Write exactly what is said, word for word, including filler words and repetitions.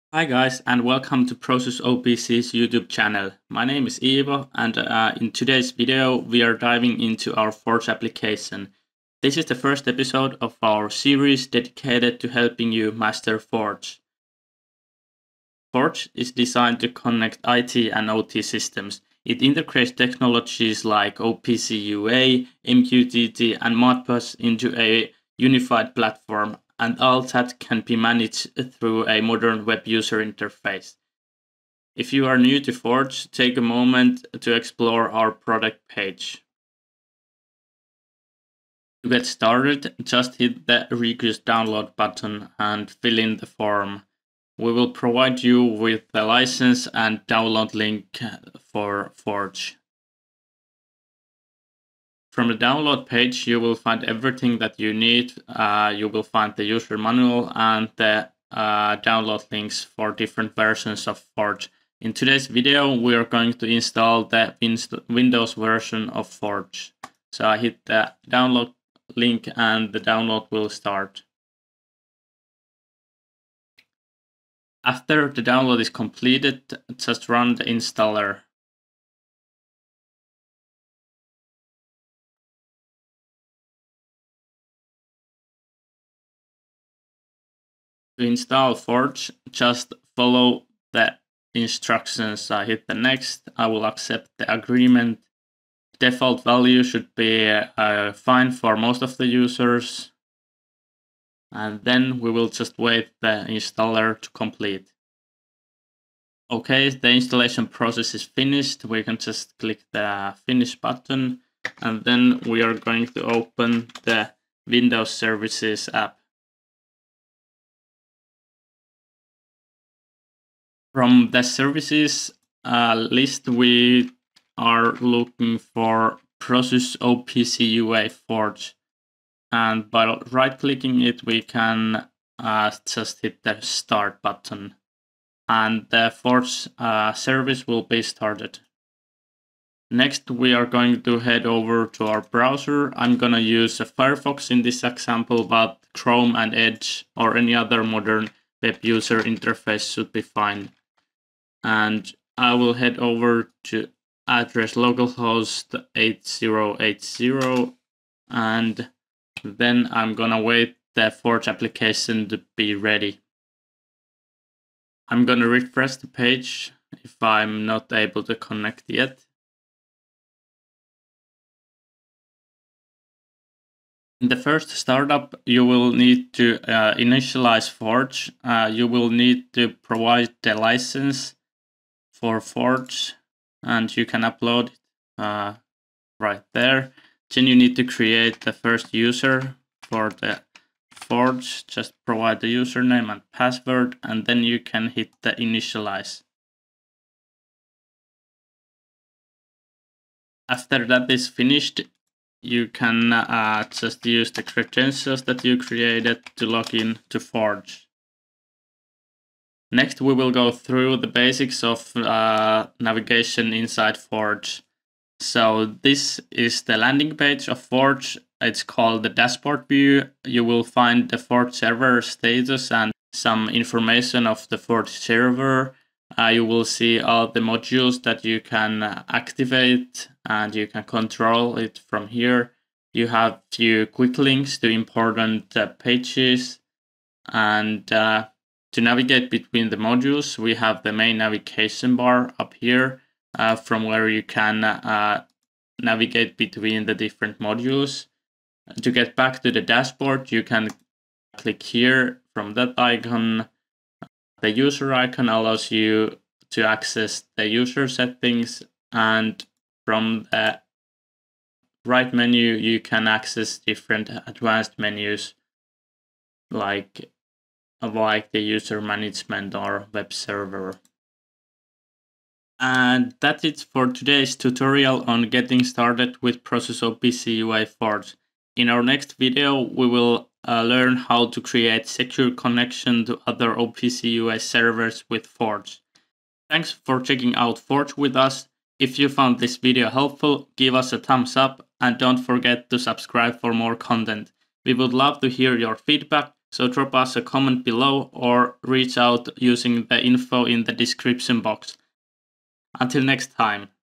Hi guys, and welcome to Prosys O P C's YouTube channel. My name is Ivo, and uh, in today's video we are diving into our Forge application. This is the first episode of our series dedicated to helping you master Forge. Forge is designed to connect I T and O T systems. It integrates technologies like O P C U A, M Q T T, and Modbus into a unified platform, and all that can be managed through a modern web user interface. If you are new to Forge, take a moment to explore our product page. To get started, just hit the Request Download button and fill in the form. We will provide you with the license and download link for Forge. From the download page, you will find everything that you need. Uh, you will find the user manual and the uh, download links for different versions of Forge. In today's video, we are going to install the Windows version of Forge. So I hit the download link and the download will start. After the download is completed, just run the installer. To install Forge, just follow the instructions. I hit the next. I will accept the agreement. Default value should be uh, fine for most of the users. And then we will just wait the installer to complete. Okay, the installation process is finished. We can just click the finish button, and then we are going to open the Windows Services app. From the services uh, list, we are looking for Prosys O P C U A Forge. And by right-clicking it, we can uh, just hit the start button. And the Forge uh, service will be started. Next, we are going to head over to our browser. I'm going to use a Firefox in this example, but Chrome and Edge or any other modern web user interface should be fine. And I will head over to address localhost eight zero eight zero, and then I'm gonna wait the Forge application to be ready. I'm gonna refresh the page if I'm not able to connect yet. In the first startup, you will need to uh, initialize Forge. Uh, you will need to provide the license for Forge, and you can upload it uh, right there. Then you need to create the first user for the Forge. Just provide the username and password, and then you can hit the initialize. After that is finished, you can uh, just use the credentials that you created to log in to Forge. Next, we will go through the basics of uh, navigation inside Forge. So this is the landing page of Forge. It's called the dashboard view. You will find the Forge server status and some information of the Forge server. Uh, you will see all the modules that you can activate, and you can control it from here. You have few quick links to important uh, pages, and uh, to navigate between the modules, we have the main navigation bar up here, uh, from where you can uh, navigate between the different modules. To get back to the dashboard, you can click here from that icon. The user icon allows you to access the user settings, and from the right menu, you can access different advanced menus like like the user management or web server. And that's it for today's tutorial on getting started with Prosys O P C U A Forge. In our next video, we will uh, learn how to create secure connection to other O P C U A servers with Forge. Thanks for checking out Forge with us. If you found this video helpful, give us a thumbs up and don't forget to subscribe for more content. We would love to hear your feedback. So drop us a comment below or reach out using the info in the description box. Until next time.